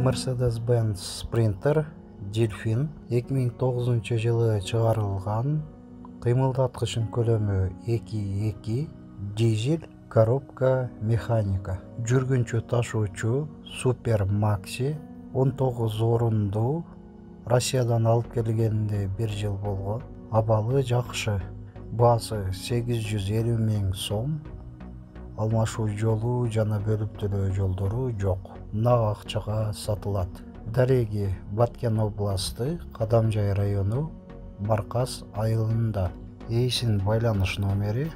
Mercedes-Benz Sprinter Delfin 2009-жылы чыгарылган. Кыймылдаткычын көлөмү 2.2, дизель, коробка механика. Жүргүнчү ташуучу Super Maxi 19 орундуу. Россиядан алып келгенде 1 жыл болгон. Абалы жакшы. Баасы 850 000 сом. Алмашуу жолу жана бөлүп төлөө жолдору жок. Нак акчага сатылат. Дареги Баткен областы, Кадамжай району, Баркас айылында. Эйсин байланыш номери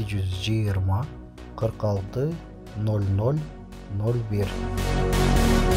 0220 46 00 01.